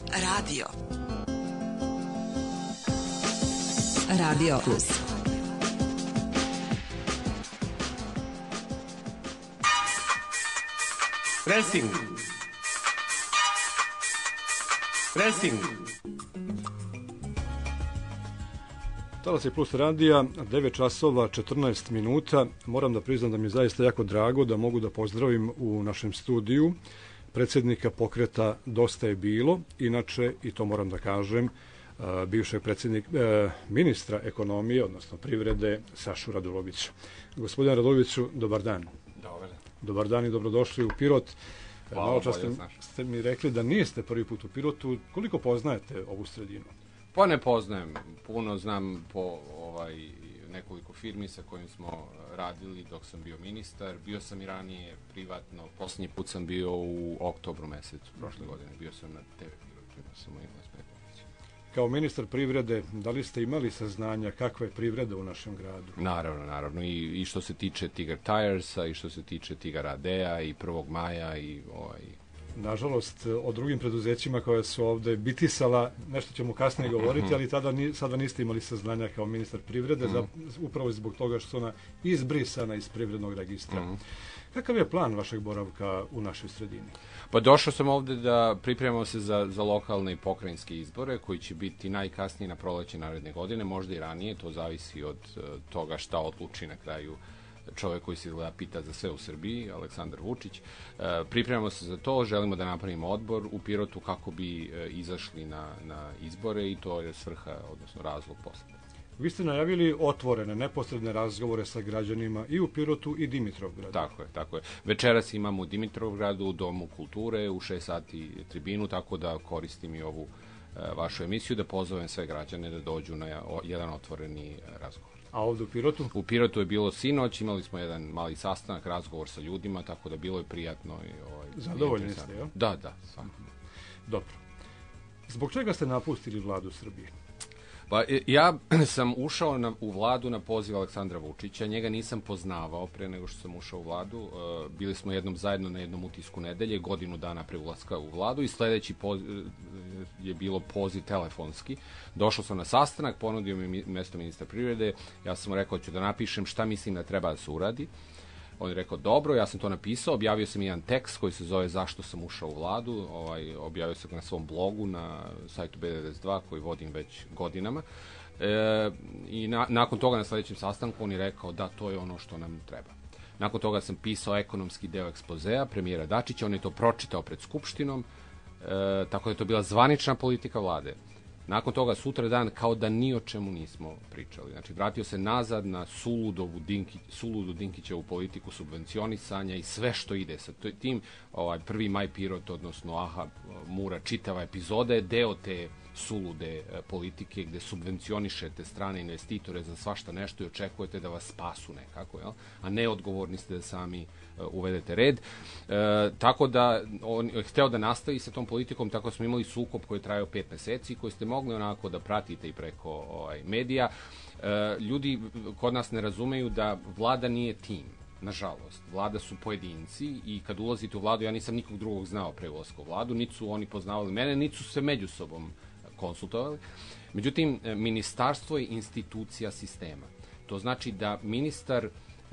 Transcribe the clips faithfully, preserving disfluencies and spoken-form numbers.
Radio. Radio Plus. Pressing. Pressing. Talas je Plus radija, devet časova, četrnaest minuta. Moram da priznam da mi je zaista jako drago da mogu da pozdravim u našem studiju predsjednika pokreta Dosta je bilo, inače, i to moram da kažem, bivšeg predsjednik, ministra ekonomije, odnosno privrede, Sašu Radulovića. Gospodine Raduloviću, dobar dan. Dobar. Dobar dan i dobrodošli u Pirot. Hvala, malo čas ste, bolje, ste mi rekli da niste prvi put u Pirotu. Koliko poznajete ovu sredinu? Pa ne poznajem. Puno znam po ovaj, nekoliko firmi sa kojim smo radili dok sam bio ministar. Bio sam i ranije privatno. Posljednji put sam bio u oktobru mesecu prošle godine. Bio sam na te ve Pirotu. Sam imao Smetanović. Kao ministar privrede, da li ste imali saznanja kakva je privreda u našem gradu? Naravno, naravno. I, i što se tiče Tigar Tiresa, i što se tiče Tigara Adea, i prvog maja, i ovaj... Nažalost, o drugim preduzećima koja su ovde bitisala, nešto ćemo kasnije govoriti, ali tada ni, sada niste imali saznanja kao ministar privrede, mm -hmm. za, upravo zbog toga što su ona izbrisana iz privrednog registra. Mm -hmm. Kakav je plan vašeg boravka u našoj sredini? Pa došao sam ovde da pripremamo se za, za lokalne i pokrajinske izbore, koji će biti najkasnije na proleće naredne godine, možda i ranije, to zavisi od uh, toga šta odluči na kraju čovjek koji se izgleda pita za sve u Srbiji, Aleksandar Vučić. E, pripremamo se za to, želimo da napravimo odbor u Pirotu kako bi e, izašli na, na izbore i to je svrha, odnosno razlog posle. Vi ste najavili otvorene, neposredne razgovore sa građanima i u Pirotu i Dimitrovgradu. Tako je, tako je. Večeras imamo u Dimitrovgradu, u Domu kulture, u šest sati tribinu, tako da koristim i ovu e, vašu emisiju, da pozovem sve građane da dođu na jedan otvoreni razgovor. A ovdje u Pirotu? U Pirotu je bilo sinoć, imali smo jedan mali sastanak, razgovor sa ljudima, tako da bilo je prijatno. I, ovaj, zadovoljni ste, jo? Da, da. Svakako. Dobro. Zbog čega ste napustili vladu Srbije? Pa ja sam ušao na, u vladu na poziv Aleksandra Vučića, njega nisam poznavao pre nego što sam ušao u vladu. E, bili smo jednom zajedno na jednom utisku nedelje, godinu dana pre ulaska u vladu i sledeći poz, je bilo poziv telefonski. Došao sam na sastanak, ponudio mi mesto ministra privrede, ja sam mu rekao da ću da napišem šta mislim da treba da se uradi. On je rekao dobro, ja sam to napisao, objavio sam jedan tekst koji se zove Zašto sam ušao u vladu, ovaj, objavio sam ga na svom blogu na sajtu B devedeset dva koji vodim već godinama. E, I na, nakon toga na sledećem sastanku on je rekao da to je ono što nam treba. Nakon toga sam pisao ekonomski deo ekspozea premijera Dačića, on je to pročitao pred Skupštinom, e, tako da je to bila zvanična politika vlade. Nakon toga sutra dan kao da ni o čemu nismo pričali. Znači, vratio se nazad na suludovu Dinki, suludu Dinkićevu politiku subvencionisanja i sve što ide sa tim. Ovaj, prvi maj Pirot, odnosno Aha Mura, čitava epizoda je deo te sulude politike gde subvencionišete strane investitore za svašta nešto i očekujete da vas spasu nekako, jel? A ne odgovorni ste da sami uh, uvedete red. E, tako da on je hteo da nastavi sa tom politikom, tako smo imali sukob koji je trajao pet meseci, koji ste mogli onako da pratite i preko ovaj, medija. E, ljudi kod nas ne razumeju da vlada nije tim. Nažalost, vlada su pojedinci i kad ulazite u vladu, ja nisam nikog drugog znao pre ulaska u vladu, niti su oni poznavali mene, niti su se među sobom konsultovali. Međutim, ministarstvo je institucija sistema. To znači da ministar,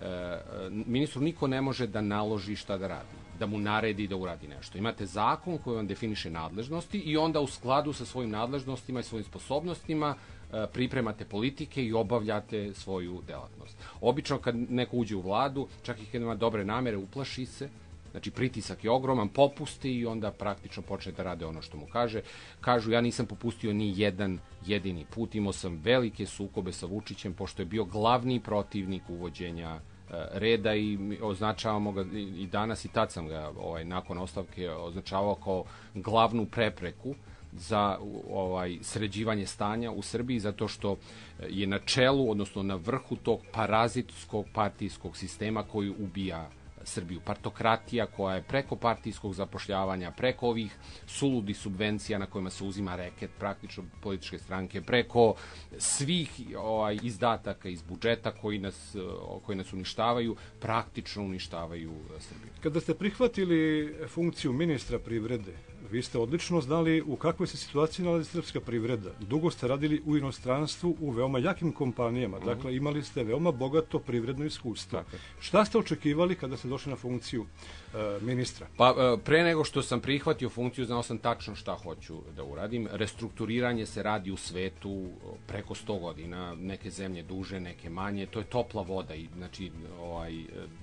ministru niko ne može da naloži šta da radi, da mu naredi da uradi nešto. Imate zakon koji vam definiše nadležnosti i onda u skladu sa svojim nadležnostima i svojim sposobnostima pripremate politike i obavljate svoju delatnost. Obično kad neko uđe u vladu, čak i kad ima dobre namere, uplaši se, znači pritisak je ogroman, popusti i onda praktično počne da rade ono što mu kaže. Kažu, ja nisam popustio ni jedan jedini put, imao sam velike sukobe sa Vučićem, pošto je bio glavni protivnik uvođenja reda i označavamo ga i danas i tad sam ga ovaj, nakon ostavke označavao kao glavnu prepreku za ovaj sređivanje stanja u Srbiji, zato što je na čelu, odnosno na vrhu tog parazitskog partijskog sistema koji ubija Srbiju. Partokratija koja je preko partijskog zapošljavanja, preko ovih suludi subvencija na kojima se uzima reket praktično političke stranke, preko svih ovaj, izdataka iz budžeta koji nas, koji nas uništavaju, praktično uništavaju Srbiju. Kada ste prihvatili funkciju ministra privrede, vi ste odlično znali u kakvoj se situaciji nalazi srpska privreda. Dugo ste radili u inostranstvu u veoma jakim kompanijama, mm-hmm. dakle imali ste veoma bogato privredno iskustvo. Dakle. Šta ste očekivali kada ste došli na funkciju uh, ministra? Pa uh, pre nego što sam prihvatio funkciju, znao sam tačno šta hoću da uradim. Restrukturiranje se radi u svetu preko sto godina, neke zemlje duže, neke manje, to je topla voda i znači ovaj,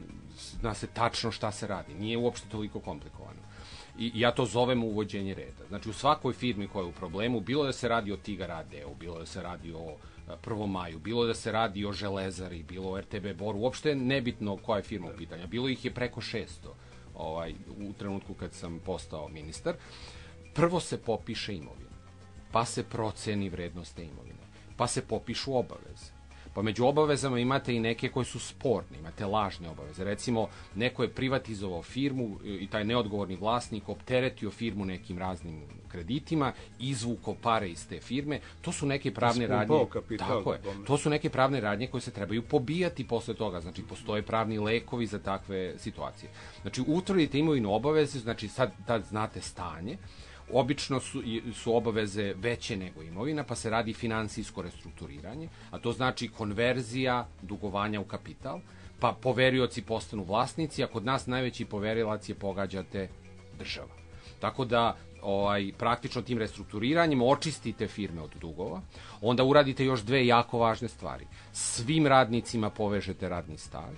zna se tačno šta se radi. Nije uopšte toliko komplikovano. I ja to zovem uvođenje reda. Znači u svakoj firmi koja je u problemu, bilo da se radi o Tigar A D U, bilo da se radi o Prvom maju, bilo da se radi o Železari, bilo o R T B Boru, uopšte je nebitno koja je firma u pitanju. Bilo ih je preko šesto ovaj, u trenutku kad sam postao ministar. Prvo se popiše imovina, pa se proceni vrednost te imovine, pa se popišu obaveze. Pa među obavezama imate i neke koje su sporne, imate lažne obaveze. Recimo, neko je privatizovao firmu i taj neodgovorni vlasnik opteretio firmu nekim raznim kreditima, izvukao pare iz te firme. To su neke pravne radnje. Kapital, tako je. To su neke pravne radnje koje se trebaju pobijati posle toga. Znači, postoje pravni lekovi za takve situacije. Znači, utvrdite imovinu obaveze, znači sad tad znate stanje. Obično su, su obaveze veće nego imovina, pa se radi finansijsko restrukturiranje, a to znači konverzija dugovanja u kapital, pa poverioci postanu vlasnici, a kod nas najveći poverilac je pogađate država. Tako da ovaj, praktično tim restrukturiranjem očistite firme od dugova, onda uradite još dve jako važne stvari. Svim radnicima povežete radni staž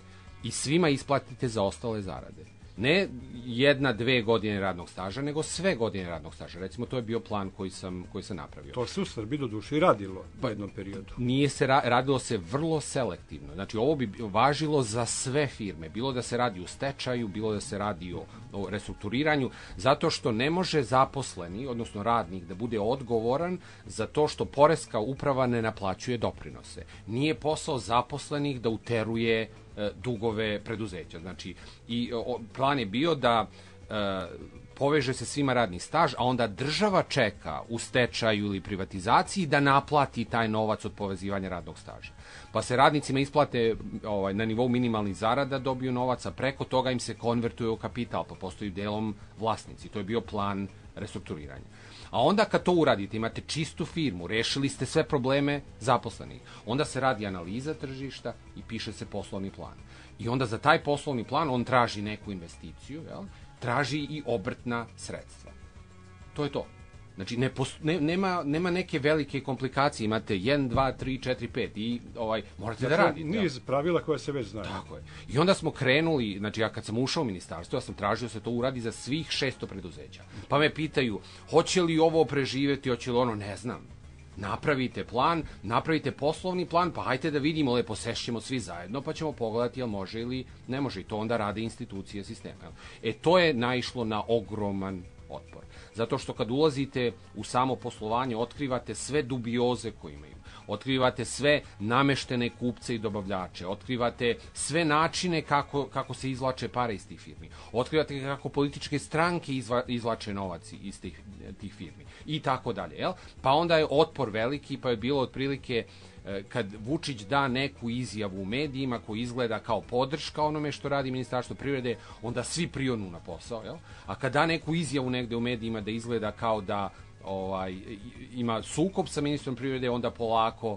i svima isplatite zaostale zarade. Ne jedna, dve godine radnog staža, nego sve godine radnog staža. Recimo, to je bio plan koji sam, koji sam napravio. To se u Srbiji do duše i radilo u jednom periodu. Nije se ra- radilo se vrlo selektivno. Znači, ovo bi važilo za sve firme. Bilo da se radi u stečaju, bilo da se radi o, o restrukturiranju, zato što ne može zaposleni, odnosno radnik, da bude odgovoran za to što poreska uprava ne naplaćuje doprinose. Nije posao zaposlenih da uteruje dugove preduzeća. Znači, i o, plan je bio da e, poveže se svima radni staž, a onda država čeka u stečaju ili privatizaciji da naplati taj novac od povezivanja radnog staža. Pa se radnicima isplate ovaj, na nivou minimalnih zarada, dobiju novac, a preko toga im se konvertuje u kapital, pa postaju delom vlasnici. To je bio plan restrukturiranja. A onda kad to uradite, imate čistu firmu, rešili ste sve probleme zaposlenih, onda se radi analiza tržišta i piše se poslovni plan. I onda za taj poslovni plan on traži neku investiciju, jel? Traži i obrtna sredstva. To je to. Znači, ne post, ne, nema, nema neke velike komplikacije, imate jedan, dva, tri, četiri, pet i ovaj, morate znači, da radite. Niz pravila koja se već znaju. Tako je. I onda smo krenuli, znači ja kad sam ušao u ministarstvo, ja sam tražio se to uradi za svih šesto preduzeća. Pa me pitaju, hoće li ovo preživeti, hoće li ono, ne znam. Napravite plan, napravite poslovni plan, pa hajte da vidimo, lepo sešćemo svi zajedno, pa ćemo pogledati jel može ili ne može. I to onda rade institucije sistema. E, to je naišlo na ogroman otpor. Zato što kad ulazite u samo poslovanje, otkrivate sve dubioze koje imaju. Otkrivate sve nameštene kupce i dobavljače. Otkrivate sve načine kako, kako se izvlače pare iz tih firmi. Otkrivate kako političke stranke izva, izvlače novac iz tih, tih firmi. I tako dalje. Jel? Pa onda je otpor veliki, pa je bilo otprilike kad Vučić da neku izjavu u medijima koji izgleda kao podrška onome što radi Ministarstvo privrede, onda svi prionu na posao, jel? A kad da neku izjavu negde u medijima da izgleda kao da ovaj, ima sukob sa ministrom privrede, onda polako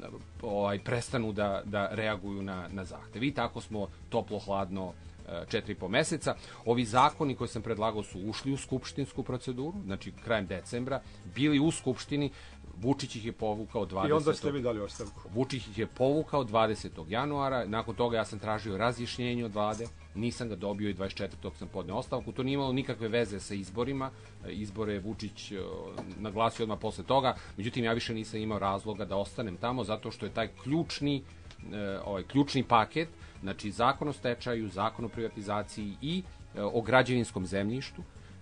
ovaj, prestanu da, da reaguju na, na zahtev. I tako smo toplo-hladno četiri i po meseca. Ovi zakoni koje sam predlagao su ušli u skupštinsku proceduru, znači krajem decembra, bili u skupštini, Vučić ih je povukao dvadesetog I onda ste vi dali ostavku. Vučić ih je povukao dvadesetog januara, nakon toga ja sam tražio razjašnjenje od vlade, nisam ga dobio i dvadeset četvrtog sam podneo ostavku, to nije imalo nikakve veze sa izborima, izbore je Vučić naglasio odmah posle toga, međutim ja više nisam imao razloga da ostanem tamo, zato što je taj ključni, ovaj, ključni paket, znači zakon o stečaju, zakon o privatizaciji i o građevinskom zemljištu,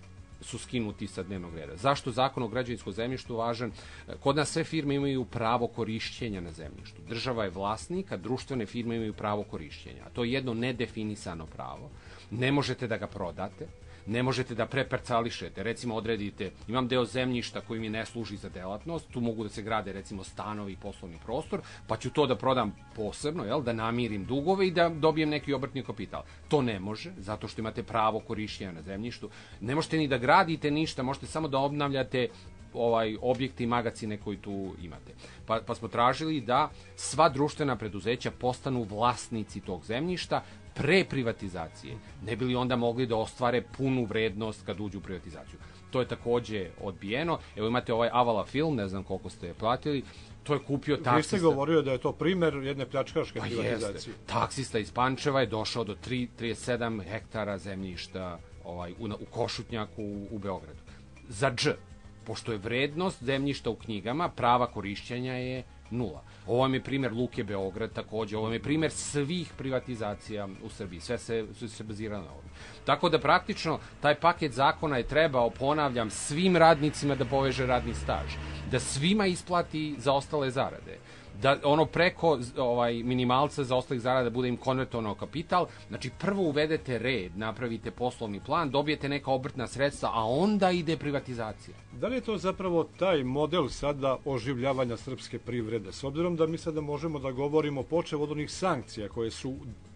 su skinuti sa dnevnog reda. Zašto zakon o građevinskom zemljištu važan? Kod nas sve firme imaju pravo korišćenja na zemljištu. Država je vlasnik, a društvene firme imaju pravo korišćenja. A to je jedno nedefinisano pravo. Ne možete da ga prodate, ne možete da preparcališete, recimo odredite, imam deo zemljišta koji mi ne služi za delatnost, tu mogu da se grade recimo stanovi i poslovni prostor, pa ću to da prodam posebno, jel, da namirim dugove i da dobijem neki obrtni kapital. To ne može, zato što imate pravo korišćenja na zemljištu. Ne možete ni da gradite ništa, možete samo da obnavljate ovaj objekti i magacine koji tu imate. Pa, pa smo tražili da sva društvena preduzeća postanu vlasnici tog zemljišta pre privatizacije. Ne bi li onda mogli da ostvare punu vrednost kad uđu u privatizaciju. To je takođe odbijeno. Evo imate ovaj Avala film, ne znam koliko ste platili, to je kupio taksista. Vi ste govorio da je to primer jedne pljačkaške pa privatizacije. Jeste. Taksista iz Pančeva je došao do trideset sedam hektara zemljišta ovaj, u, u Košutnjaku u, u Beogradu. Za dž. Pošto je vrednost zemljišta u knjigama, prava korišćenja je nula. Ovo je primer Luke Beograd takođe, ovo je primer svih privatizacija u Srbiji, sve se, sve se bazira na ovom. Tako da praktično taj paket zakona je trebao, ponavljam, svim radnicima da poveže radni staž, da svima isplati zaostale zarade, da ono preko ovaj minimalca za ostalih zarada bude im konvertovano kapital. Znači prvo uvedete red, napravite poslovni plan, dobijete neka obrtna sredstva, a onda ide privatizacija. Da li je to zapravo taj model sada oživljavanja srpske privrede? S obzirom da mi sada možemo da govorimo počev od onih sankcija koje su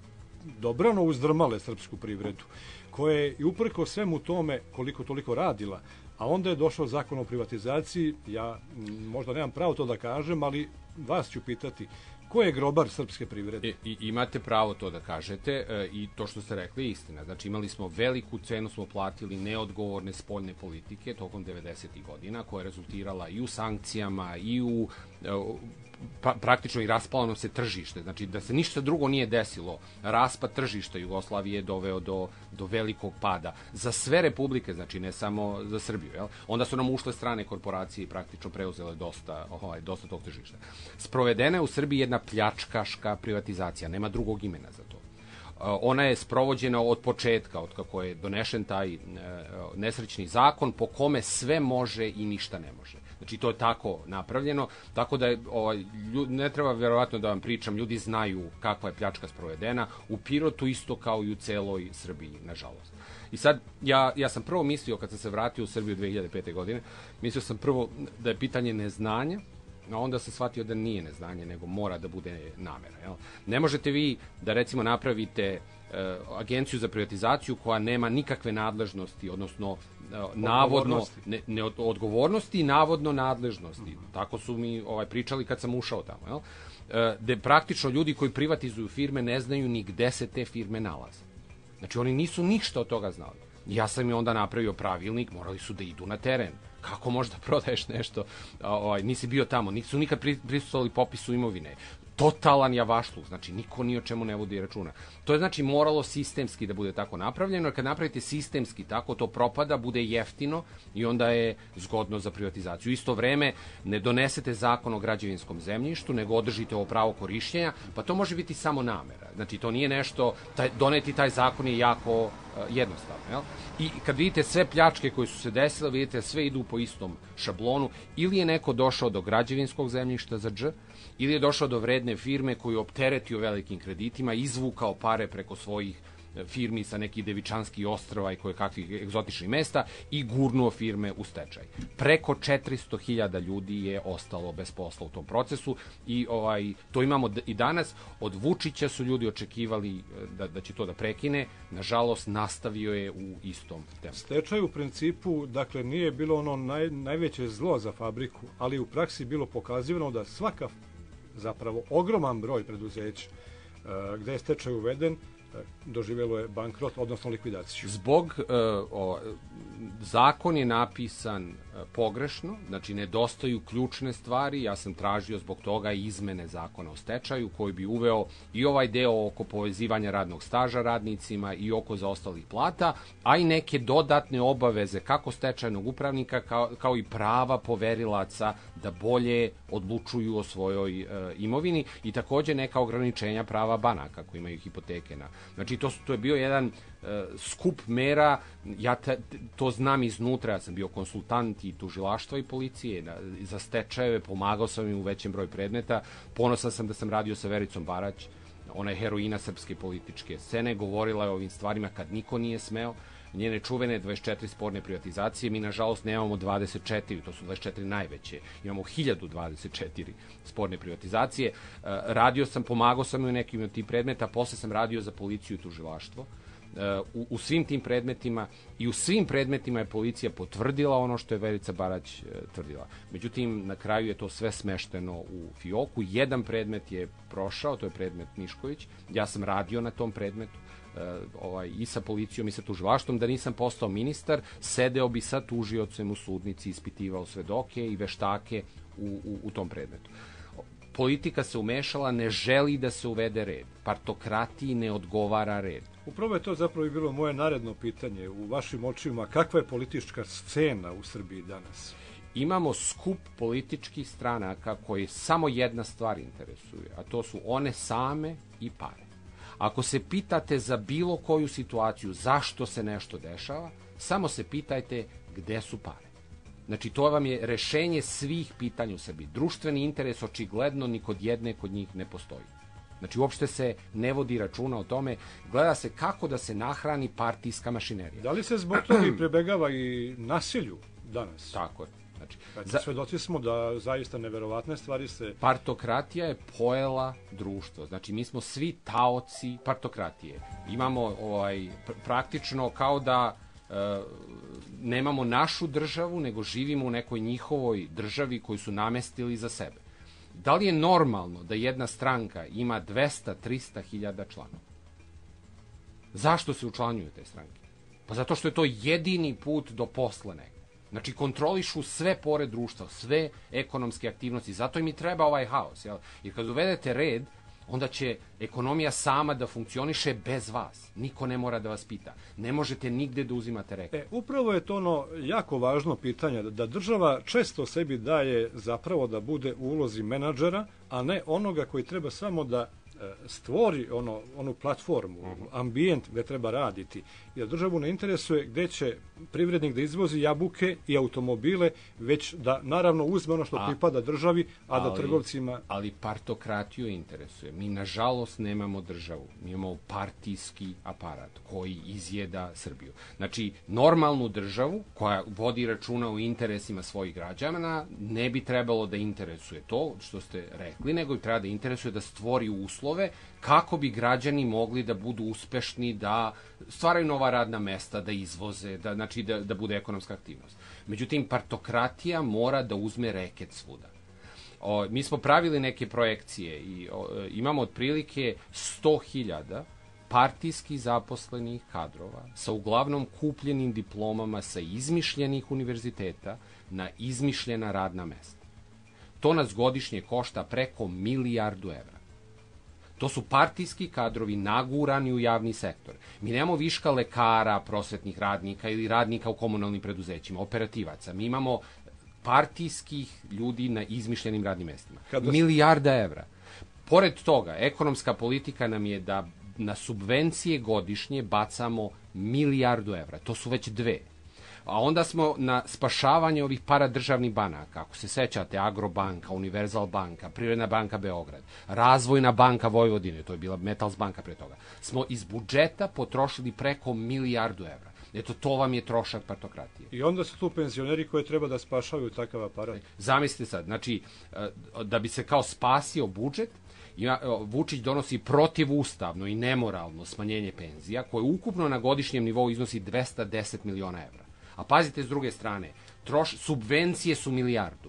dobrano uzdrmale srpsku privredu, koje je i uprko svemu tome koliko toliko radila, a onda je došao zakon o privatizaciji. Ja možda nemam pravo to da kažem, ali vas ću pitati, ko je grobar srpske privrede? I, i, imate pravo to da kažete e, i to što ste rekli je istina. Znači imali smo veliku cenu, smo platili neodgovorne spoljne politike tokom devedesetih godina, koja je rezultirala i u sankcijama i u e, pa, praktično i raspalo nam se tržište. Znači da se ništa drugo nije desilo, raspad tržišta Jugoslavije je doveo do, do velikog pada. Za sve republike, znači ne samo za Srbiju. Jel? Onda su nam ušle strane korporacije i praktično preuzele dosta, ovaj, dosta tog tržišta. Sprovedena je u Srbiji jedna pljačkaška privatizacija, nema drugog imena za to. Ona je sprovođena od početka, od kako je donešen taj nesrećni zakon po kome sve može i ništa ne može. Znači to je tako napravljeno, tako da je, ovaj, ljud, ne treba verovatno da vam pričam, ljudi znaju kakva je pljačka sprovedena, u Pirotu isto kao i u celoj Srbiji, nažalost. I sad, ja, ja sam prvo mislio, kad sam se vratio u Srbiju dve hiljade pete. godine, mislio sam prvo da je pitanje neznanja, a onda sam shvatio da nije neznanje, nego mora da bude namera. Jel? Ne možete vi da recimo napravite e, agenciju za privatizaciju koja nema nikakve nadležnosti, odnosno e, navodno ne, ne od, odgovornosti i navodno nadležnosti. Mm. Tako su mi ovaj, pričali kad sam ušao tamo. Jel? E, gde praktično ljudi koji privatizuju firme ne znaju ni gde se te firme nalaze. Znači oni nisu ništa od toga znali. Ja sam i onda napravio pravilnik, morali su da idu na teren. Kako možda prodaješ nešto, ovaj, nisi bio tamo, nisu nikad prisustvovali popisu imovine. Totalan javašluk, znači niko ni o čemu ne vodi računa. To je znači moralo sistemski da bude tako napravljeno, jer kad napravite sistemski tako, to propada, bude jeftino i onda je zgodno za privatizaciju. U isto vreme ne donesete zakon o građevinskom zemljištu, nego održite ovo pravo korišćenja, pa to može biti samo namera. Znači to nije nešto, taj, doneti taj zakon je jako uh, jednostavno. Jel? I kad vidite sve pljačke koje su se desile, vidite sve idu po istom šablonu, ili je neko došao do građevinskog zemljišta za dž, ili je došao do vredne firme koju opteretio velikim kreditima, izvukao pare preko svojih firmi sa nekih Devičanskih ostrava i koje kakvih egzotičnih mesta i gurnuo firme u stečaj. Preko četiristo hiljada ljudi je ostalo bez posla u tom procesu i ovaj, to imamo i danas. Od Vučića su ljudi očekivali da, da će to da prekine. Nažalost, nastavio je u istom tempu. Stečaj u principu, dakle, nije bilo ono naj, najveće zlo za fabriku, ali u praksi bilo pokazivano da svaka, zapravo ogroman broj preduzeća uh, gde je stečaj uveden, doživjelo je bankrot, odnosno likvidaciju. Zbog, uh, o, zakon je napisan uh, pogrešno, znači nedostaju ključne stvari, ja sam tražio zbog toga izmene zakona o stečaju koji bi uveo i ovaj deo oko povezivanja radnog staža radnicima i oko zaostalih plata, a i neke dodatne obaveze kako stečajnog upravnika kao, kao i prava poverilaca da bolje odlučuju o svojoj uh, imovini i takođe neka ograničenja prava banaka koji imaju hipoteke na. Znači to, to je bio jedan uh, skup mera, ja te, to znam iznutra, ja sam bio konsultant i tužilaštva i policije na, za stečajeve, pomagao sam im u većem broju predmeta, ponosan sam da sam radio sa Vericom Barać, ona je heroina srpske političke scene, govorila je o ovim stvarima kad niko nije smeo. njene čuvene dvadeset četiri sporne privatizacije. Mi, nažalost, nemamo dvadeset četiri, to su dvadeset četiri najveće. Imamo hiljadu dvadeset četiri sporne privatizacije. Radio sam, pomagao sam u nekim od tih predmeta, posle sam radio za policiju i tužilaštvo. U, u svim tim predmetima i u svim predmetima je policija potvrdila ono što je Verica Barać e, tvrdila. Međutim, na kraju je to sve smešteno u fioku. Jedan predmet je prošao, to je predmet Mišković. Ja sam radio na tom predmetu e, ovaj, i sa policijom i sa tužilaštvom. Da nisam postao ministar, sedeo bi sa tužiocem u sudnici, ispitivao svedoke i veštake u, u, u tom predmetu. Politika se umešala, ne želi da se uvede red. Partokratiji ne odgovara red. Upravo je to zapravo i bilo moje naredno pitanje. U vašim očima, kakva je politička scena u Srbiji danas? Imamo skup političkih stranaka koji samo jedna stvar interesuje, a to su one same i pare. Ako se pitate za bilo koju situaciju zašto se nešto dešava, samo se pitajte gde su pare. Znači, to vam je rešenje svih pitanja u Srbiji. Društveni interes očigledno ni kod jedne kod njih ne postoji. Znači, uopšte se ne vodi računa o tome, gleda se kako da se nahrani partijska mašinerija. Da li se zbog toga i prebegava i nasilju danas? Tako je. Znači, za... Svedoci smo da zaista neverovatne stvari se... Partokratija je pojela društvo. Znači, mi smo svi taoci partokratije. Imamo ovaj, pr praktično kao da e, nemamo našu državu, nego živimo u nekoj njihovoj državi koju su namestili za sebe. Da li je normalno da jedna stranka ima dvesta do trista hiljada članova? Zašto se učlanjuju te stranke? Pa zato što je to jedini put do posla negde. Znači, kontrolišu sve pore društva, sve ekonomske aktivnosti. Zato im i treba ovaj haos. Jel? Jer kad uvedete red, onda će ekonomija sama da funkcioniše bez vas. Niko ne mora da vas pita. Ne možete nigde da uzimate reket. E, upravo je to ono jako važno pitanje, da država često sebi daje zapravo da bude u ulozi menadžera, a ne onoga koji treba samo da stvori ono, onu platformu, ambijent gde treba raditi. Jer državu ne interesuje gde će privrednik da izvozi jabuke i automobile, već da naravno uzme ono što a, pripada državi, a ali, da trgovcima... Ali partokratiju interesuje. Mi nažalost nemamo državu. Mi imamo partijski aparat koji izjeda Srbiju. Znači, normalnu državu koja vodi računa o interesima svojih građana ne bi trebalo da interesuje to što ste rekli, nego bi treba da interesuje da stvori uslove kako bi građani mogli da budu uspešni, da stvaraju nova radna mesta, da izvoze, da, znači da, da bude ekonomska aktivnost. Međutim, partokratija mora da uzme reket svuda. O, mi smo pravili neke projekcije i o, imamo otprilike sto hiljada partijski zaposlenih kadrova sa uglavnom kupljenim diplomama sa izmišljenih univerziteta na izmišljena radna mesta. To nas godišnje košta preko milijardu evra. To su partijski kadrovi nagurani u javni sektor. Mi nemamo viška lekara, prosvetnih radnika ili radnika u komunalnim preduzećima, operativaca. Mi imamo partijskih ljudi na izmišljenim radnim mestima. Kada... Milijarda evra. Pored toga, ekonomska politika nam je da na subvencije godišnje bacamo milijardu evra. To su već dve. A onda smo na spašavanje ovih paradržavnih banaka, ako se sećate, Agrobanka, Univerzal banka, Privredna banka Beograd, Razvojna banka Vojvodine, to je bila Metals banka pre toga, smo iz budžeta potrošili preko milijardu evra. Eto, to vam je trošak partokratije. I onda su tu penzioneri koji treba da spašavaju takav aparat. Zamislite sad, znači, da bi se kao spasio budžet, Vučić donosi protivustavno i nemoralno smanjenje penzija, koje ukupno na godišnjem nivou iznosi dvesta deset miliona evra. A pazite, s druge strane, troš, subvencije su milijardu.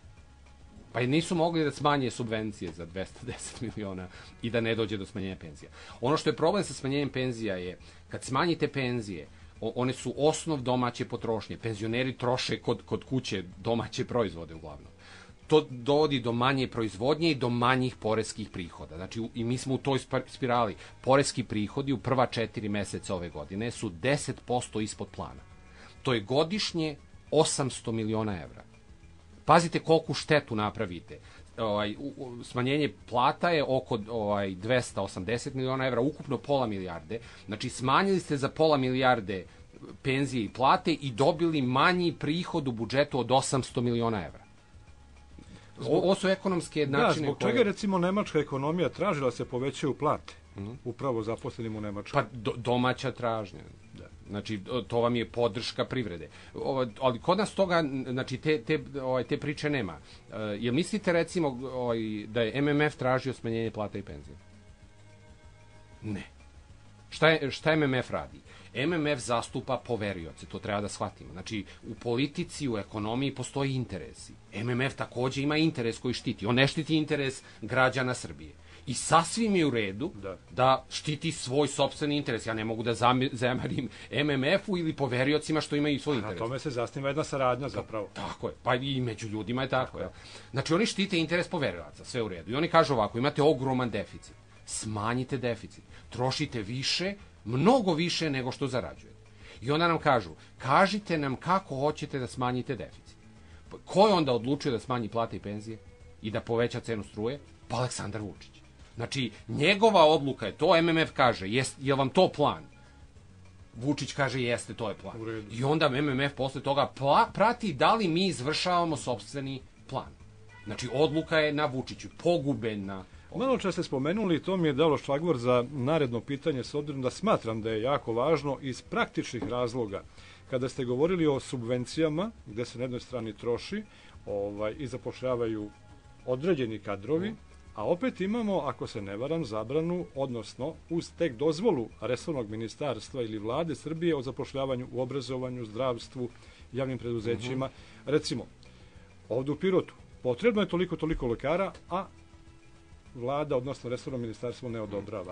Pa nisu mogli da smanje subvencije za dvesta deset miliona i da ne dođe do smanjenja penzija. Ono što je problem sa smanjenjem penzija je, kad smanjite penzije, one su osnov domaće potrošnje. Penzioneri troše kod, kod kuće domaće proizvode uglavnom. To dovodi do manje proizvodnje i do manjih poreskih prihoda. Znači, i mi smo u toj spirali. Poreski prihodi u prva četiri meseca ove godine su deset posto ispod plana. To je godišnje osamsto miliona evra. Pazite koliko štetu napravite. Ovaj, smanjenje plata je oko ovaj, dvesta osamdeset miliona evra, ukupno pola milijarde. Znači, smanjili ste za pola milijarde penzije i plate i dobili manji prihod u budžetu od osamsto miliona evra. Ovo su ekonomske načine... Da, zbog čega koje... recimo nemačka ekonomija tražila se povećaju plate, mm-hmm. upravo zaposlenim u Nemačkoj. Pa do, domaća tražnja. Da. Znači, to vam je podrška privrede. O, ali kod nas toga, znači, te, te, ovaj, te priče nema. E, jel mislite, recimo, ovaj, da je M M F tražio smanjenje plata i penzije? Ne. Šta, je, šta M M F radi? M M F zastupa poverioce, to treba da shvatimo. Znači, u politici, u ekonomiji postoji interesi. M M F takođe ima interes koji štiti. On ne štiti interes građana Srbije. I sasvim je u redu da, da štiti svoj sopstveni interes. Ja ne mogu da zamerim M M F-u ili poveriocima što imaju svoj interes. Na tome se zasniva jedna saradnja zapravo. Pa, tako je. Pa i među ljudima je tako. tako je. Znači, oni štite interes poverioca, sve u redu. I oni kažu ovako, imate ogroman deficit. Smanjite deficit. Trošite više, mnogo više nego što zarađujete. I onda nam kažu, kažite nam kako hoćete da smanjite deficit. Ko je onda odlučio da smanji plate i penzije i da poveća cenu struje? Pa Aleksandar Vučić. Znači, njegova odluka je to, M M F kaže, jest, je vam to plan? Vučić kaže, jeste, to je plan. I onda M M F posle toga pla, prati da li mi izvršavamo sopstveni plan. Znači, odluka je na Vučiću, pogubena. Malo čas ste spomenuli, to mi je dalo šlagvor za naredno pitanje, s obzirom da smatram da je jako važno iz praktičnih razloga. Kada ste govorili o subvencijama, gde se na jednoj strani troši ovaj, i zapošljavaju određeni kadrovi, a opet imamo, ako se ne varam, zabranu, odnosno uz tek dozvolu resornog ministarstva ili vlade Srbije o zapošljavanju u obrazovanju, zdravstvu, javnim preduzećima. Uh -huh. Recimo, ovdje u Pirotu potrebno je toliko, toliko lekara, a vlada, odnosno resorno ministarstvo ne odobrava.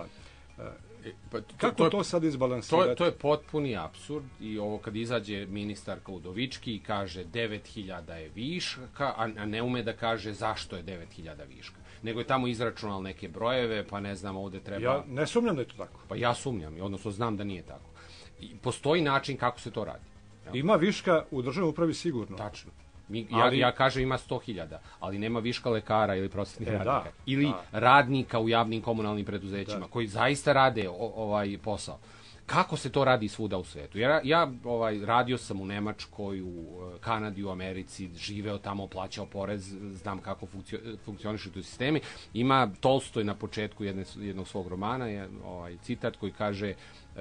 E, pa, to, Kako to, to sad izbalansirati? To je, to je potpuni apsurd i ovo kad izađe ministarka Udovički i kaže devet hiljada je viška, a ne ume da kaže zašto je devet hiljada viška. Nego je tamo izračunal neke brojeve, pa ne znam, ovde treba... Ja ne sumnjam da je to tako. Pa ja sumnjam, odnosno znam da nije tako. I postoji način kako se to radi. Ja. Ima viška u državnoj upravi sigurno. Tačno. Mi, ali, ja, ja kažem ima sto hiljada, ali nema viška lekara ili prosvetnih e, radnika. Da, ili da. radnika u javnim komunalnim preduzećima, da. koji zaista rade o, ovaj posao. Kako se to radi svuda u svetu? Ja, ja ovaj, radio sam u Nemačkoj, u Kanadi, u Americi, živeo tamo, plaćao porez, znam kako funkcio, funkcionišu tu sistemi. Ima Tolstoj na početku jedne, jednog svog romana, je, ovaj, citat koji kaže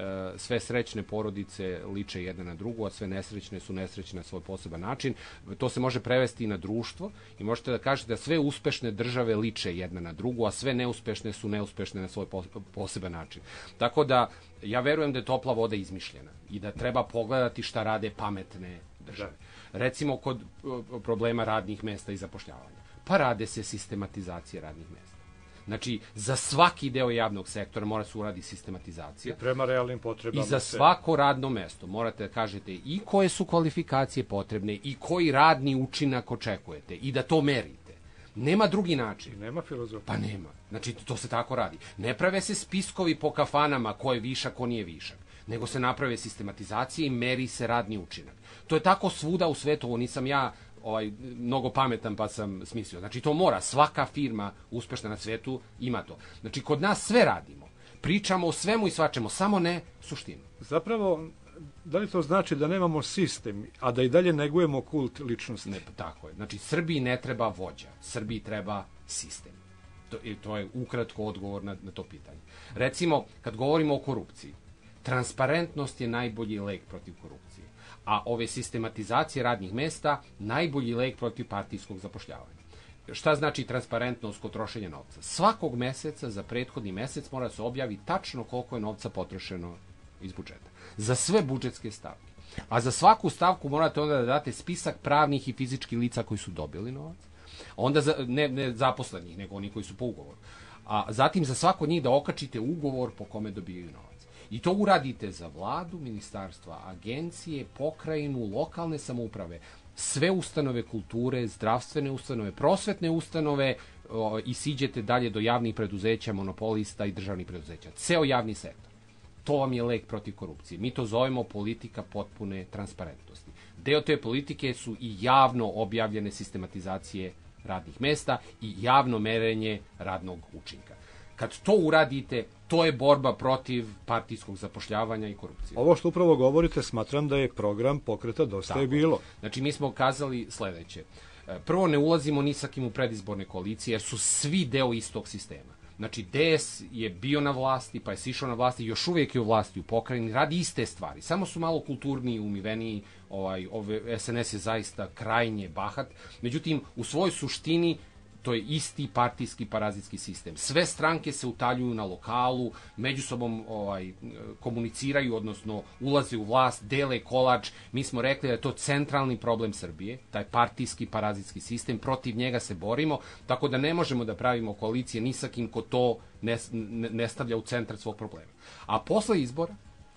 sve srećne porodice liče jedna na drugu, a sve nesrećne su nesrećne na svoj poseban način. To se može prevesti i na društvo i možete da kažete da sve uspešne države liče jedna na drugu, a sve neuspešne su neuspešne na svoj poseban način. Tako da ja verujem da je topla voda izmišljena i da treba pogledati šta rade pametne države. Recimo kod problema radnih mesta i zapošljavanja. Pa rade se sistematizacije radnih mesta. Znači, za svaki deo javnog sektora mora se uradi sistematizacija. I prema realnim potrebama. I za svako radno mesto morate da kažete i koje su kvalifikacije potrebne i koji radni učinak očekujete i da to merite. Nema drugi način. I nema filozofije. Pa nema. Znači, to se tako radi. Ne prave se spiskovi po kafanama ko je višak, ko nije višak, nego se naprave sistematizacije i meri se radni učinak. To je tako svuda u svetu, ovo nisam ja ovaj, mnogo pametan pa sam smislio. Znači, to mora. Svaka firma uspešna na svetu ima to. Znači, kod nas sve radimo. Pričamo o svemu i svačemu, samo ne suštinu. Zapravo, da li to znači da nemamo sistem, a da i dalje negujemo kult ličnosti? Ne, tako je. Znači, Srbiji ne treba vođa. Srbiji treba sistem. To, to je ukratko odgovor na, na to pitanje. Recimo, kad govorimo o korupciji, transparentnost je najbolji lek protiv korupcije, a ove sistematizacije radnih mesta najbolji lek protiv partijskog zapošljavanja. Šta znači transparentnost kod trošenja novca? Svakog meseca za prethodni mesec mora se objavi tačno koliko je novca potrošeno iz budžeta. Za sve budžetske stavke. A za svaku stavku morate onda da date spisak pravnih i fizičkih lica koji su dobili novac. Onda za, ne, ne zaposlenih, nego oni koji su po ugovoru. A zatim za svako od njih da okačite ugovor po kome dobijaju novac. I to uradite za vladu, ministarstva, agencije, pokrajinu, lokalne samouprave, sve ustanove kulture, zdravstvene ustanove, prosvetne ustanove o, i siđete dalje do javnih preduzeća, monopolista i državnih preduzeća. Ceo javni sektor. To vam je lek protiv korupcije. Mi to zovemo politika potpune transparentnosti. Deo te politike su i javno objavljene sistematizacije radnih mesta i javno merenje radnog učinka. Kad to uradite, to je borba protiv partijskog zapošljavanja i korupcije. Ovo što upravo govorite, smatram da je program pokreta Dosta Tako. je bilo. Znači, mi smo kazali sledeće. Prvo, ne ulazimo ni sa kim u predizborne koalicije, jer su svi deo istog sistema. Znači, D S je bio na vlasti, pa je sišao na vlasti, još uvijek je u vlasti u pokrajini, radi iste stvari. Samo su malo kulturniji, umiveniji, ovaj, ove, S N S je zaista krajnje bahat. Međutim, u svojoj suštini, to je isti partijski parazitski sistem. Sve stranke se utaljuju na lokalu, među sobom ovaj, komuniciraju, odnosno ulaze u vlast, dele kolač. Mi smo rekli da je to centralni problem Srbije, taj partijski parazitski sistem, protiv njega se borimo, tako da ne možemo da pravimo koalicije ni sa kim ko to ne, ne, ne stavlja u centar svog problema. A posle izbora,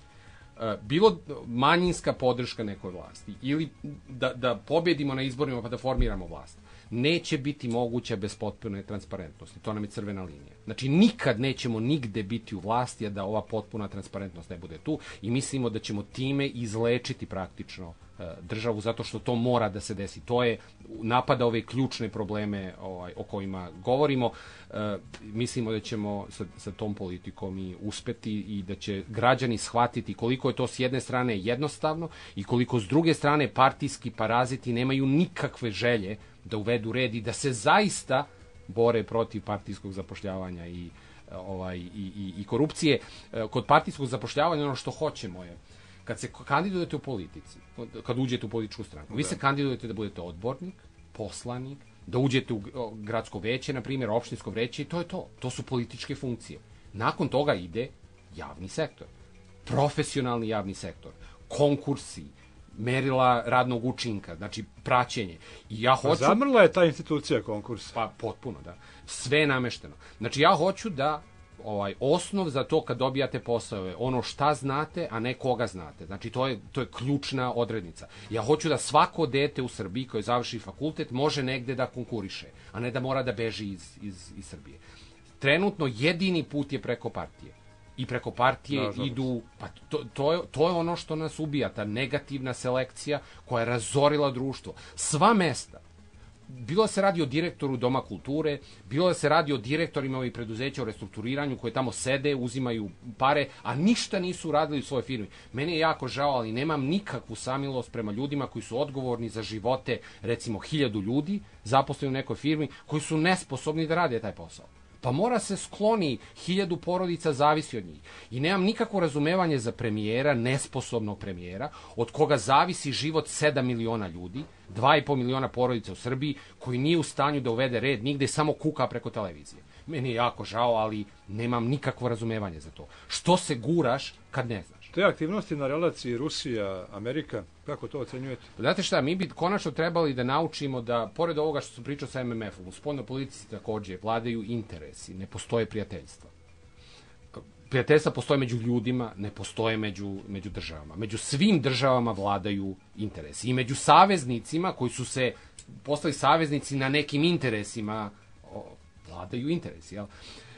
bilo manjinska podrška nekoj vlasti ili da, da pobjedimo na izborima pa da formiramo vlast, neće biti moguća bez potpune transparentnosti. To nam je crvena linija. Znači, nikad nećemo nigde biti u vlasti, a da ova potpuna transparentnost ne bude tu i mislimo da ćemo time izlečiti praktično e, državu, zato što to mora da se desi. To je napada ove ključne probleme ovaj, o kojima govorimo. E, mislimo da ćemo sa, sa tom politikom i uspeti i da će građani shvatiti koliko je to s jedne strane jednostavno i koliko s druge strane partijski paraziti nemaju nikakve želje da uvedu red i da se zaista bore protiv partijskog zapošljavanja i, ovaj, i, i, i korupcije. Kod partijskog zapošljavanja ono što hoćemo je, kad se kandidujete u politici, kad uđete u političku stranku, vi se kandidujete da budete odbornik, poslanik, da uđete u gradsko veće, na primjer, opštinsko veće i to je to. To su političke funkcije. Nakon toga ide javni sektor, profesionalni javni sektor, konkursi, merila radnog učinka, znači praćenje. I ja hoću... Zamrla je ta institucija konkurs. Pa potpuno, da. Sve je namešteno. Znači ja hoću da ovaj osnov za to kad dobijate posao je ono šta znate, a ne koga znate. Znači to je, to je ključna odrednica. Ja hoću da svako dete u Srbiji koje završi fakultet može negde da konkuriše, a ne da mora da beži iz, iz, iz Srbije. Trenutno jedini put je preko partije. I preko partije no, idu, pa to, to, je, to je ono što nas ubija, ta negativna selekcija koja je razorila društvo. Sva mesta, bilo da se radi o direktoru Doma kulture, bilo da se radi o direktorima ovih preduzeća u restrukturiranju koje tamo sede, uzimaju pare, a ništa nisu uradili u svojoj firmi. Meni je jako žao, ali nemam nikakvu samilost prema ljudima koji su odgovorni za živote, recimo, hiljadu ljudi zaposleni u nekoj firmi, koji su nesposobni da rade taj posao. Pa mora se skloni, hiljadu porodica zavisi od njih. I nemam nikakvo razumevanje za premijera, nesposobnog premijera, od koga zavisi život sedam miliona ljudi, dva i po miliona porodica u Srbiji, koji nije u stanju da uvede red nigde, samo kuka preko televizije. Meni je jako žao, ali nemam nikakvo razumevanje za to. Što se guraš kad ne znaš? Te aktivnosti na relaciji Rusija-Amerika, kako to ocenjujete? Znate šta, mi bi konačno trebali da naučimo da, pored ovoga što sam pričao sa M M F-om, u spoljnoj politici takođe vladaju interesi, ne postoje prijateljstva. Prijateljstva postoje među ljudima, ne postoje među, među državama. Među svim državama vladaju interesi. I među saveznicima koji su se postali saveznici na nekim interesima, o, vladaju interesi, jel?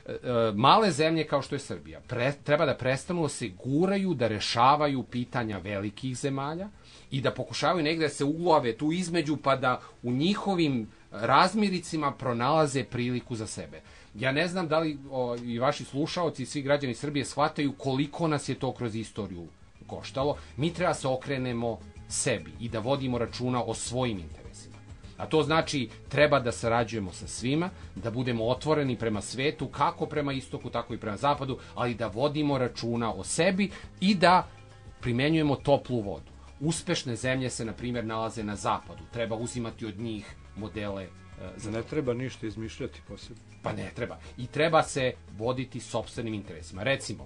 Male zemlje kao što je Srbija pre, treba da prestanu da se guraju, da rešavaju pitanja velikih zemalja i da pokušavaju negde da se ulove tu između pa da u njihovim razmiricima pronalaze priliku za sebe. Ja ne znam da li o, i vaši slušaoci i svi građani Srbije shvataju koliko nas je to kroz istoriju koštalo. Mi treba se okrenemo sebi i da vodimo računa o svojim interesima. A to znači treba da sarađujemo sa svima, da budemo otvoreni prema svetu, kako prema istoku, tako i prema zapadu, ali da vodimo računa o sebi i da primenjujemo toplu vodu. Uspešne zemlje se, na primjer, nalaze na zapadu. Treba uzimati od njih modele. E, za ne treba ništa izmišljati posebno. Pa ne treba. I treba se voditi sopstvenim interesima. Recimo,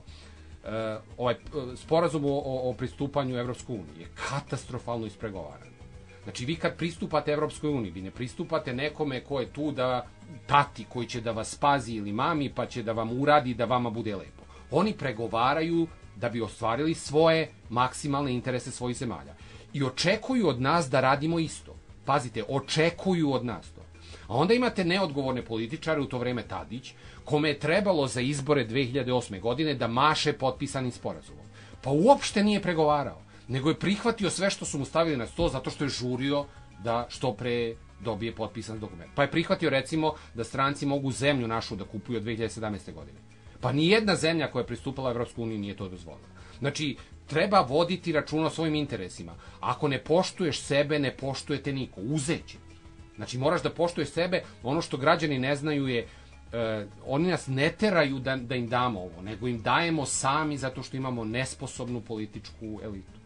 e, ovaj sporazum o, o pristupanju Evropskoj uniji je katastrofalno ispregovaran. Znači, vi kad pristupate Evropskoj uniji, vi ne pristupate nekome ko je tu da tati, koji će da vas spazi ili mami, pa će da vam uradi da vama bude lepo. Oni pregovaraju da bi ostvarili svoje maksimalne interese svojih zemalja. I očekuju od nas da radimo isto. Pazite, očekuju od nas to. A onda imate neodgovorne političare, u to vreme Tadić, kome je trebalo za izbore dve hiljade osme godine da maše potpisanim sporazumom. Pa uopšte nije pregovarao, nego je prihvatio sve što su mu stavili na sto zato što je žurio da što pre dobije potpisan dokument. Pa je prihvatio, recimo, da stranci mogu zemlju našu da kupuju od dve hiljade sedamnaeste. godine. Pa ni jedna zemlja koja je pristupala Evropskoj uniji nije to dozvolila. Znači, treba voditi računa o svojim interesima. Ako ne poštuješ sebe, ne poštujete niko. Uzeće ti. Znači, moraš da poštuješ sebe. Ono što građani ne znaju je e, oni nas ne teraju da, da im damo ovo, nego im dajemo sami zato što imamo nesposobnu političku elitu.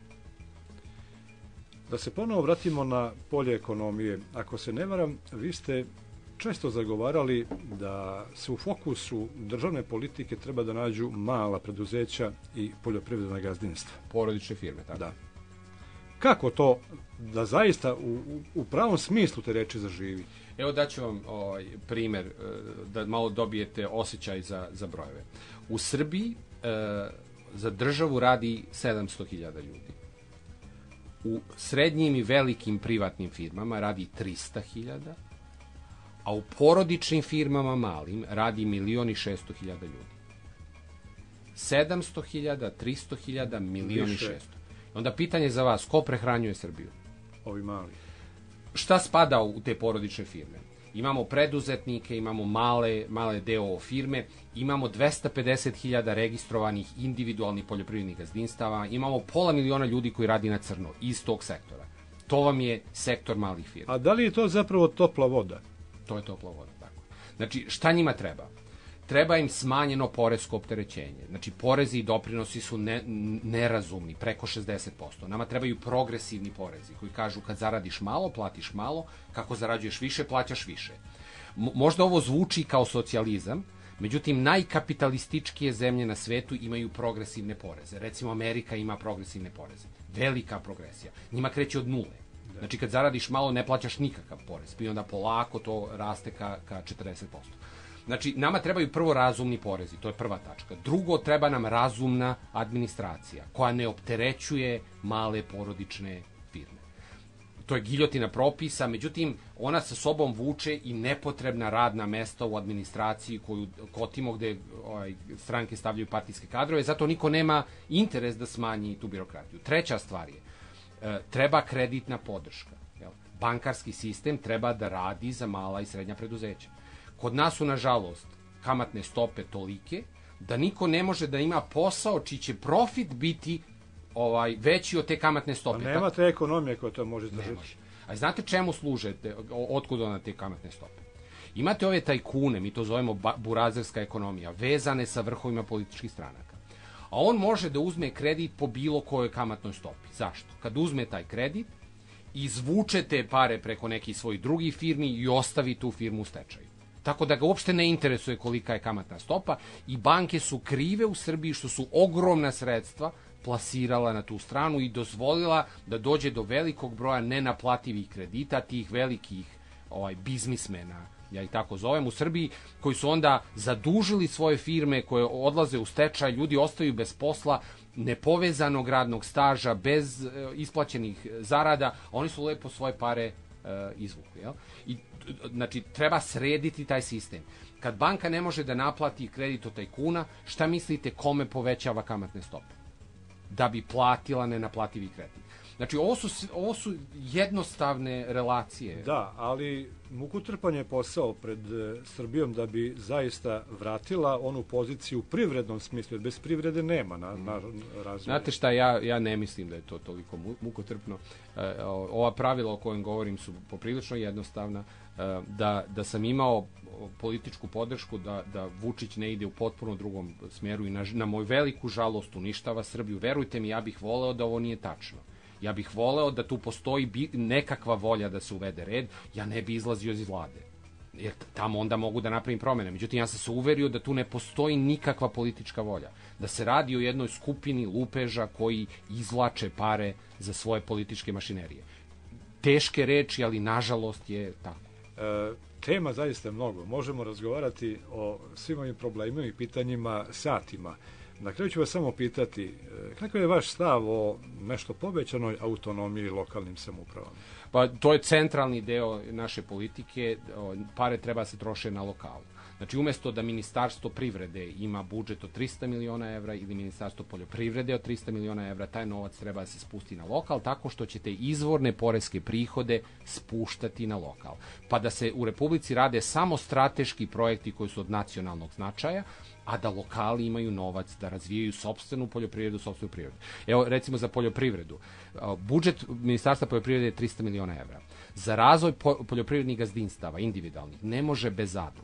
Da se ponovo vratimo na polje ekonomije. Ako se ne varam, vi ste često zagovarali da se u fokusu državne politike treba da nađu mala preduzeća i poljoprivredna gazdinstva. Porodične firme, tako. Da. Kako to da zaista u, u, u pravom smislu te reči zaživi? Evo daću vam ovaj, primer da malo dobijete osjećaj za, za brojeve. U Srbiji e, za državu radi sedamsto hiljada ljudi. U srednjim i velikim privatnim firmama radi trista hiljada, a u porodičnim firmama malim radi milion i šesto hiljada ljudi. sedamsto hiljada, tristo hiljada, milion i šesto. Onda pitanje za vas, ko prehranjuje Srbiju? Ovi mali. Šta spada u te porodične firme? Imamo preduzetnike, imamo male, male deo firme, imamo dvesta pedeset hiljada registrovanih individualnih poljoprivrednih gazdinstava, imamo pola miliona ljudi koji radi na crno iz tog sektora. To vam je sektor malih firmi. A da li je to zapravo topla voda? To je topla voda, tako. Znači, šta njima treba? Treba im smanjeno poresko opterećenje. Znači, porezi i doprinosi su ne, nerazumni, preko šezdeset posto. Nama trebaju progresivni porezi koji kažu kad zaradiš malo, platiš malo, kako zarađuješ više, plaćaš više. M- možda ovo zvuči kao socijalizam, međutim, najkapitalističkije zemlje na svetu imaju progresivne poreze. Recimo, Amerika ima progresivne poreze. Velika progresija. Njima kreće od nule. Znači, kad zaradiš malo, ne plaćaš nikakav porez. I onda polako to raste ka, ka četrdeset posto. Znači, nama trebaju prvo razumni porezi, to je prva tačka. Drugo, treba nam razumna administracija, koja ne opterećuje male porodične firme. To je giljotina propisa, međutim, ona sa sobom vuče i nepotrebna radna mesta u administraciji koju kotimo gde ovaj, stranke stavljaju partijske kadrove, zato niko nema interes da smanji tu birokratiju. Treća stvar je, e, treba kreditna podrška. Jel? Bankarski sistem treba da radi za mala i srednja preduzeća. Kod nas su, nažalost, kamatne stope tolike da niko ne može da ima posao čiji će profit biti ovaj, veći od te kamatne stope. A nema te ekonomije koja to može zdržati. A znate čemu služe, te, otkud ona te kamatne stope? Imate ove tajkune, mi to zovemo burazerska ekonomija, vezane sa vrhovima političkih stranaka. A on može da uzme kredit po bilo kojoj kamatnoj stopi. Zašto? Kad uzme taj kredit, izvuče te pare preko nekih svojih drugih firmi i ostavi tu firmu u stečaju. Tako da ga uopšte ne interesuje kolika je kamatna stopa i banke su krive u Srbiji što su ogromna sredstva plasirala na tu stranu i dozvolila da dođe do velikog broja nenaplativih kredita, tih velikih ovaj, biznismena, ja ih tako zovem, u Srbiji, koji su onda zadužili svoje firme koje odlaze u stečaj, ljudi ostaju bez posla, nepovezanog radnog staža, bez e, isplaćenih zarada, oni su lepo svoje pare e, izvukli. Jel? I znači, treba srediti taj sistem. Kad banka ne može da naplati kredit od tajkuna, šta mislite kome povećava kamatne stope? Da bi platila nenaplativi kredit. Znači, ovo su, ovo su jednostavne relacije. Da, ali mukotrpan je posao pred Srbijom da bi zaista vratila onu poziciju u privrednom smislu, jer bez privrede nema na, na razvoju. Znate šta, ja, ja ne mislim da je to toliko mukotrpno. Ova pravila o kojem govorim su poprilično jednostavna. Da, da sam imao političku podršku da, da Vučić ne ide u potpuno drugom smjeru i na, na moju veliku žalost uništava Srbiju. Verujte mi, ja bih voleo da ovo nije tačno. Ja bih voleo da tu postoji bi, nekakva volja da se uvede red, ja ne bi izlazio iz vlade. Jer tamo onda mogu da napravim promene. Međutim, ja sam se uverio da tu ne postoji nikakva politička volja. Da se radi o jednoj skupini lupeža koji izvlače pare za svoje političke mašinerije. Teške reči, ali nažalost je tako. E, tema zaista mnogo. Možemo razgovarati o svim ovim problemima i pitanjima satima. Na kraju ću vas samo pitati, kakav je vaš stav o nešto povećanoj autonomiji lokalnim samoupravama? Pa to je centralni deo naše politike, pare treba se troše na lokalu. Znači, umjesto da Ministarstvo privrede ima budžet od trista miliona evra ili Ministarstvo poljoprivrede od trista miliona evra, taj novac treba da se spusti na lokal tako što ćete izvorne poreske prihode spuštati na lokal. Pa da se u Republici rade samo strateški projekti koji su od nacionalnog značaja, a da lokali imaju novac da razvijaju sopstvenu poljoprivredu, sopstvenu privredu. Evo, recimo za poljoprivredu. Budžet Ministarstva poljoprivrede je trista miliona evra. Za razvoj poljoprivrednih gazdinstava, individualnih, ne može bez zadruga.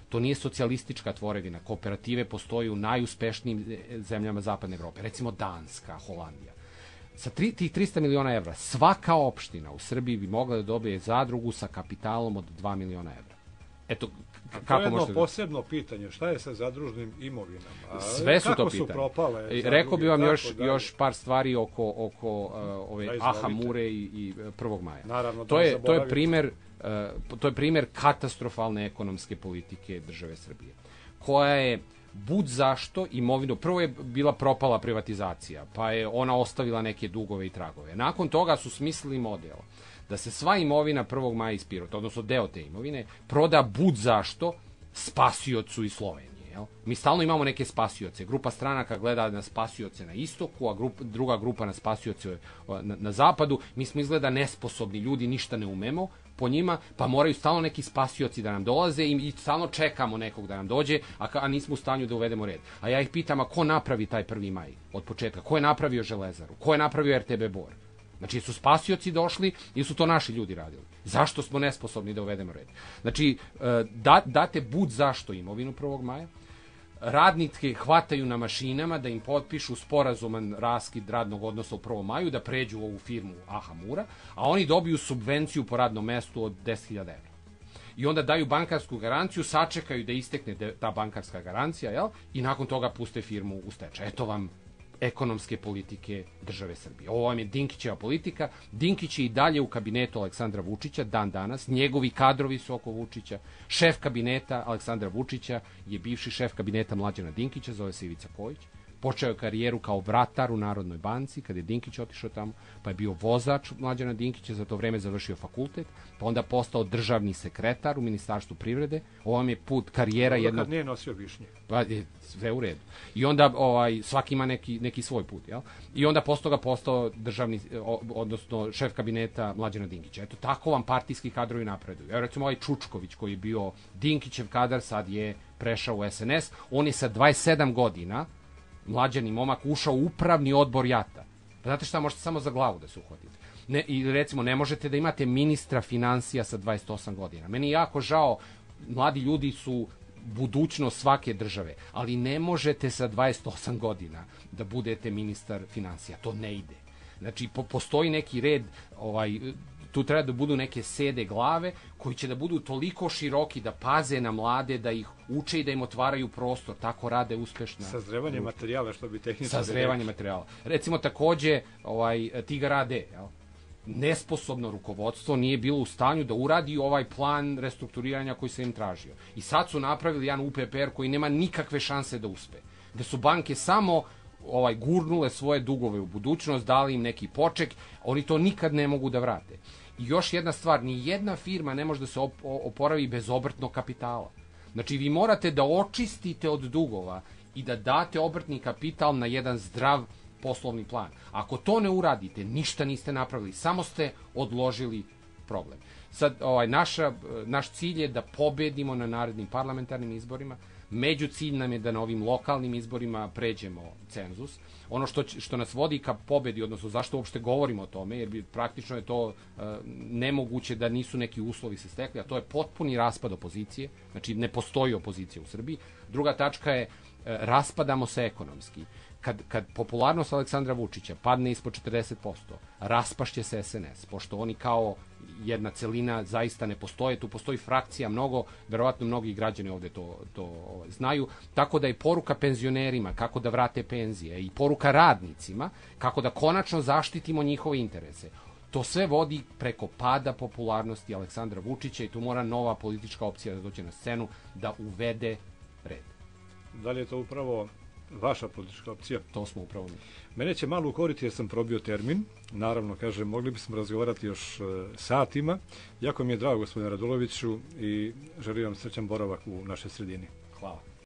To nije socijalistička tvorevina. Kooperative postoji u najuspešnijim zemljama Zapadne Evrope. Recimo Danska, Holandija. Sa tri, tih trista miliona evra svaka opština u Srbiji bi mogla da dobije zadrugu sa kapitalom od dva miliona evra. Eto, kako to je jedno možete... posebno pitanje. Šta je sa zadružnim imovinama? Sve su kako to pitanje. Su propale zadruge, rekao bi vam još, dalje. još par stvari oko, oko uh, ove Aha Mure i, i prvog maja. Naravno, to, je, to, je primjer, uh, to je primjer katastrofalne ekonomske politike države Srbije, koja je bud zašto imovinu, prvo je bila propala privatizacija, pa je ona ostavila neke dugove i tragove. Nakon toga su smislili model da se sva imovina prvog maja iz Pirota, odnosno deo te imovine, proda bud zašto spasiocu iz Slovenije. Jel? Mi stalno imamo neke spasioce. Grupa stranaka gleda na spasioce na istoku, a grup, druga grupa na spasioce na, na zapadu. Mi smo izgleda nesposobni ljudi, ništa ne umemo po njima, pa moraju stalno neki spasioci da nam dolaze i, i stalno čekamo nekog da nam dođe, a, a nismo u stanju da uvedemo red. A ja ih pitam, a ko napravi taj prvi maj od početka? Ko je napravio Železaru? Ko je napravio er te be Bor? Znači, su spasioci došli ili su to naši ljudi radili? Zašto smo nesposobni da uvedemo red? Znači, da, date bud zašto imovinu prvog maja, radnike hvataju na mašinama da im potpišu sporazuman raskid radnog odnosa u prvom maju, da pređu u ovu firmu Aha Mura, a oni dobiju subvenciju po radnom mestu od deset hiljada evra. I onda daju bankarsku garanciju, sačekaju da istekne ta bankarska garancija, jel? I nakon toga puste firmu u stečaj. Eto vam ekonomske politike države Srbije. Ovo vam je Dinkićeva politika. Dinkić je i dalje u kabinetu Aleksandra Vučića dan danas. Njegovi kadrovi su oko Vučića. Šef kabineta Aleksandra Vučića je bivši šef kabineta Mlađana Dinkića, zove se Ivica Kojić. Počeo je karijeru kao vratar u Narodnoj banci, kada je Dinkić otišao tamo, pa je bio vozač Mlađana Dinkića, za to vreme završio fakultet, pa onda postao državni sekretar u Ministarstvu privrede. Ovo vam je put karijera jednog... jednog... Kad nije nosio višnje. Pa je sve u redu. I onda ovaj, svaki ima neki, neki svoj put, jel? I onda posle toga postao državni, odnosno šef kabineta Mlađana Dinkića. Eto, tako vam partijski kadrovi napreduju. Evo, recimo ovaj Čučković, koji je bio Dinkićev kadar, sad je prešao u es en es. On je sa dvadeset sedam godina, mlađani momak, ušao u upravni odbor JAT-a. Pa znate šta, možete samo za glavu da se uhvatite. Ne, i recimo, ne možete da imate ministra financija sa dvadeset osam godina. Meni je jako žao, mladi ljudi su budućnost svake države, ali ne možete sa dvadeset osam godina da budete ministar financija. To ne ide. Znači, po, postoji neki red, ovaj, tu treba da budu neke sede glave koji će da budu toliko široki da paze na mlade, da ih uče i da im otvaraju prostor. Tako rade uspešna. Sazrevanje materijala, što bi tehnički... Sazrevanje materijala. Recimo, takođe, ovaj, Tigar a de, jel? Nesposobno rukovodstvo nije bilo u stanju da uradi ovaj plan restrukturiranja koji se im tražio. I sad su napravili jedan u pe pe er koji nema nikakve šanse da uspe. Da su banke samo ovaj gurnule svoje dugove u budućnost, dali im neki poček, oni to nikad ne mogu da vrate. I još jedna stvar, ni jedna firma ne može da se op oporavi bez obrtnog kapitala. Znači, vi morate da očistite od dugova i da date obrtni kapital na jedan zdrav poslovni plan. Ako to ne uradite, ništa niste napravili, samo ste odložili problem. Sad, ovaj, naša, naš cilj je da pobedimo na narednim parlamentarnim izborima. Među cilj nam je da na ovim lokalnim izborima pređemo cenzus. Ono što, što nas vodi ka pobedi, odnosno zašto uopšte govorimo o tome, jer bi, praktično je to uh, nemoguće da nisu neki uslovi se stekli, a to je potpuni raspad opozicije. Znači, ne postoji opozicija u Srbiji. Druga tačka je, uh, raspadamo se ekonomski. Kad, kad popularnost Aleksandra Vučića padne ispod četrdeset posto, raspašće se es en es, pošto oni kao jedna celina zaista ne postoje, tu postoji frakcija mnogo, verovatno mnogi građani ovde to, to znaju, tako da je poruka penzionerima kako da vrate penzije i poruka radnicima kako da konačno zaštitimo njihove interese. To sve vodi preko pada popularnosti Aleksandra Vučića i tu mora nova politička opcija da dođe na scenu da uvede red. Da li je to upravo vaša politička opcija? To smo upravo mi. Mene će malo ukoriti jer sam probio termin. Naravno, kažem, mogli bismo razgovarati još satima. Jako mi je drago, gospodine Raduloviću, i želim vam srećan boravak u našoj sredini. Hvala.